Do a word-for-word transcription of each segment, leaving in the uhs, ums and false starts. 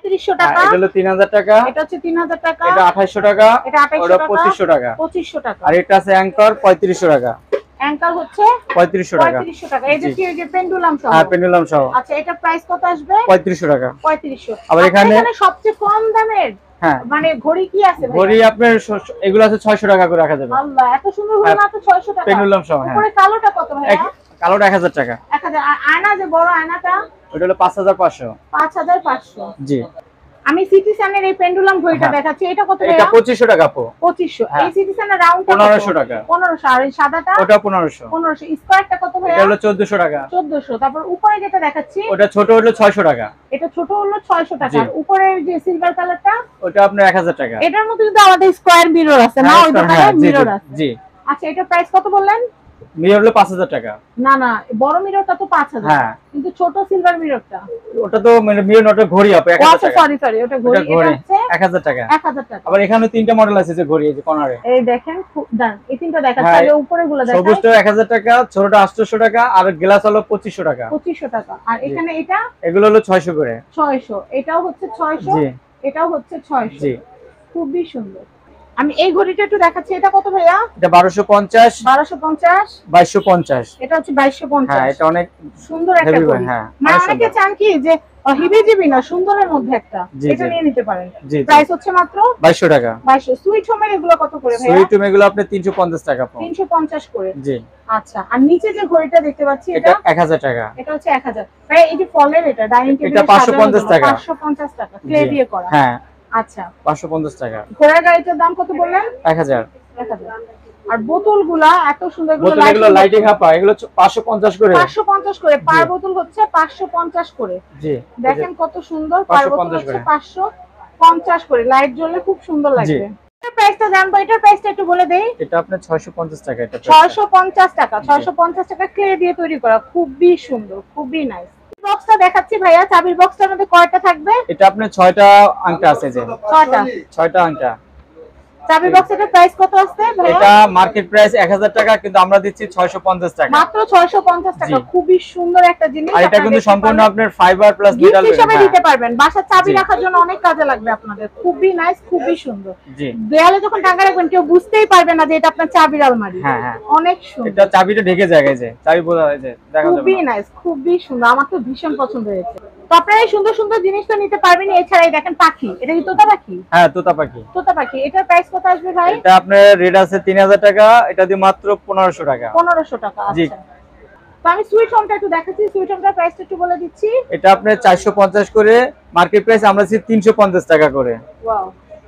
পঁয়ত্রিশশো টাকা, এটা হলো তিন হাজার টাকা, এটা হচ্ছে তিন হাজার টাকা, এটা আঠাইশশো টাকা, এটা আঠাইশশো ওটা টাকা, পঁচিশশো টাকা, পঁচিশশো টাকা। আর এটা আছে অ্যাঙ্কর পঁয়ত্রিশশো টাকা। অ্যাঙ্কার হচ্ছে পঁয়ত্রিশশো টাকা। পঁয়ত্রিশশো টাকা। এই যে কি এই যে পেন্ডুলাম সহ? হ্যাঁ, পেন্ডুলাম সহ। আচ্ছা, এটা প্রাইস কত আসবে? পঁয়ত্রিশশো টাকা। পঁয়ত্রিশশো। আবার এখানে সবচেয়ে কম দামের হ্যাঁ মানে ঘড়ি কি আছে? ঘড়ি আপনার এগুলো আছে ছয়শো টাকা করে রাখা যাবে। আল্লাহ, এত সুন্দর ঘড়ি মাত্র ছয়শো টাকা। পেন্ডুলাম সহ। হ্যাঁ, উপরে কালোটা কত ভাইয়া? কালোটা এক হাজার টাকা। এক হাজার। আর আয়না যে বড় আয়নাটা? ওটা হলো পাঁচ হাজার পাঁচশো। পাঁচ হাজার পাঁচশো। জি। আমি সিটিসনের এই পেন্ডুলাম ঘড়িটা দেখাচ্ছি, এটা কত ভাইয়া? এটা পঁচিশশো টাকা আপু। পঁচিশশো। এই সিটিসনের রাউন্ডটা পনেরোশো টাকা। পনেরোশো। আর এই সাদাটা? ওটা পনেরোশো। পনেরোশো। স্কয়ারটা কত ভাইয়া? এটা হলো চোদ্দশো টাকা। চোদ্দশো। তারপর উপরে যেটা দেখাচ্ছি ওটা ছোট হলো ছয়শো টাকা। এটা ছোট হলো ছয়শো টাকা। আর উপরে যে সিলভার কালারটা? ওটা আপনার এক হাজার টাকা। এটার মধ্যে কিন্তু আমাদের স্কয়ার মিরর আছে না? ওই দোকানে মিরর আছে। জি। আচ্ছা, এটা প্রাইস কত বললেন? মিরর হলো পাঁচ হাজার টাকা। না না, বড় মিররটা তো পাঁচ হাজার। হ্যাঁ, কিন্তু ছোট সিলভার মিররটা? ওটা তো মানে মিরর নট ঘড়ি আপু এক হাজার টাকা। সরি সরি, ওটা ঘড়ি। এটা হচ্ছে এক হাজার টাকা। এক হাজার টাকা। আবার এখানে তিনটা মডেল আছে যে ঘড়ি, এই যে কর্নারে। এই দেখেন, ডান। এই তিনটা দেখাচ্ছি। আগে উপরে গুলো দেখাই। সবুজটা এক হাজার টাকা, ছোটটা আটশোশো টাকা, আর গ্লাস হলো পঁচিশশো টাকা। পঁচিশশো টাকা। আর এখানে এটা? এগুলো হলো ছয়শো করে। ছয়শো। এটাও হচ্ছে ছয়শো। জি। এটাও হচ্ছে ছয়শো। জি। খুবই সুন্দর। আমি এই ঘড়িটা একটু দেখাচ্ছি, এটা কত ভাইয়া? এটা বারোশো পঞ্চাশ। বারোশো পঞ্চাশ। বাইশশো পঞ্চাশ। এটা হচ্ছে বাইশশো পঞ্চাশ। হ্যাঁ, এটা অনেক সুন্দর একটা ঘড়ি। হ্যাঁ, মানে অনেকে চান কি যে হিবিজিবি না, সুন্দরের মধ্যে একটা, এটা নিয়ে নিতে পারেন। প্রাইস হচ্ছে মাত্র বাইশশো টাকা। বাইশশো। সুইট হোমের এগুলো কত করে ভাইয়া? সুইট হোম এগুলো আপনি তিনশো পঞ্চাশ টাকা পাবেন। তিনশো পঞ্চাশ করে। জি। আচ্ছা, আর নিচে যে ঘড়িটা দেখতে পাচ্ছি এটা এক হাজার টাকা। এটা হচ্ছে এক হাজার। ভাই এই যে ফলের এটা ডাইনিং টেবিলে এটা পাঁচশো পঞ্চাশ টাকা। পাঁচশো পঞ্চাশ টাকা ক্লে দিয়ে করা। হ্যাঁ। আচ্ছা, পাঁচশো পঞ্চাশ টাকা। ঘোড়ার গাড়িটার দাম কত বললেন? এক হাজার। এক হাজার। আর বোতলগুলা এত সুন্দর, বোতল এগুলো লাইটিং হাপা, এগুলো পাঁচশো পঞ্চাশ করে। পাঁচশো পঞ্চাশ করে পার বোতল হচ্ছে পাঁচশো পঞ্চাশ করে। জি। দেখেন কত সুন্দর, পার বোতল হচ্ছে পাঁচশো পঞ্চাশ করে। লাইট জ্বললে খুব সুন্দর লাগবে। এটার প্রাইসটা জানবো, এটার প্রাইসটা একটু বলে দেই। এটা আপনার ছয়শো পঞ্চাশ টাকা। এটা ছয়শো পঞ্চাশ টাকা। ছয়শো পঞ্চাশ টাকা ক্লে দিয়ে তৈরি করা, খুবই সুন্দর, খুবই নাইস। বক্সটা দেখাচ্ছি ভাইয়া, চাবির বক্সটার মধ্যে কয়টা থাকবে? এটা আপনার ছয়টা আংটা আছে যে। ছয়টা। ছয়টা আংটা। চাবি বক্সের প্রাইস কত আছে ভাইয়া? এটা মার্কেট প্রাইস এক হাজার টাকা, কিন্তু আমরা দিচ্ছি ছয়শো পঞ্চাশ টাকা। মাত্র ছয়শো পঞ্চাশ টাকা। খুবই সুন্দর একটা জিনিস। আর এটা কিন্তু সম্পূর্ণ আপনার ফাইবার প্লাস মেটাল হিসেবে দিতে পারবেন। বাসার চাবি রাখার জন্য অনেক কাজে লাগবে আপনাদের। খুবই নাইস, খুবই সুন্দর। জি। দেয়ালে যখন টাঙা রাখবেন কেউ বুঝতেই পারবে না যে এটা আপনার চাবির আলমারি। হ্যাঁ হ্যাঁ, অনেক সুন্দর। এটা চাবিটা ঢেকে যায়, এই যে চাবি বোঝা যায় যে দেখা যাবে। খুবই নাইস, খুবই সুন্দর। আমার তো ভীষণ পছন্দ হয়েছে। তো আপনারা এই সুন্দর সুন্দর জিনিস তো নিতে পারবেন। এছাড়াই দেখেন পাখি, এটা কি তোতা পাখি? হ্যাঁ, তোতা পাখি। তোতা পাখি। এটার প্রাইস কত আসবে ভাই? এটা আপনার রেট আছে তিন হাজার টাকা, এটা দিয়ে মাত্র পনেরোশো টাকা। পনেরোশো টাকা। আচ্ছা, তো আমি সুইট হোমটা একটু দেখাচ্ছি। সুইট হোমটার প্রাইসটা একটু বলে দিচ্ছি। এটা আপনার চারশো পঞ্চাশ করে, মার্কেট প্রাইস আমরা দিচ্ছি তিনশো পঞ্চাশ টাকা করে। ওয়াও,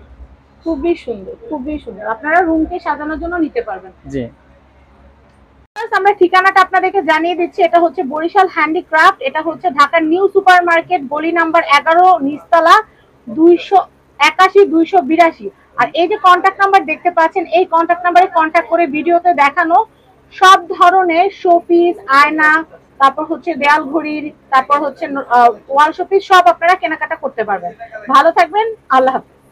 খুবই সুন্দর, খুবই সুন্দর। আপনারা রুমকে সাজানোর জন্য নিতে পারবেন। জি। আমরা ঠিকানাটা আপনাদেরকে জানিয়ে দিচ্ছি। এটা হচ্ছে বরিশাল হ্যান্ডিক্রাফট। এটা হচ্ছে ঢাকার নিউ সুপার মার্কেট, গলি নাম্বার এগারো, নিচতলা, দুইশো একাশি দুইশো বিরাশি। আর এই যে কন্ট্যাক্ট নাম্বার দেখতে পাচ্ছেন, এই কন্ট্যাক্ট নাম্বারে কন্ট্যাক্ট করে ভিডিওতে দেখানো সব ধরনের শোপিস, আয়না, তারপর হচ্ছে দেয়াল ঘড়ির, তারপর হচ্ছে ওয়াল শোপিস সব আপনারা কেনাকাটা করতে পারবেন। ভালো থাকবেন, আল্লাহ হাফেজ।